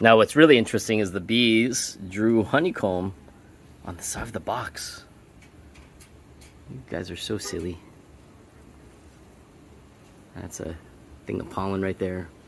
Now what's really interesting is the bees drew honeycomb on the side of the box. You guys are so silly. That's a thing of pollen right there.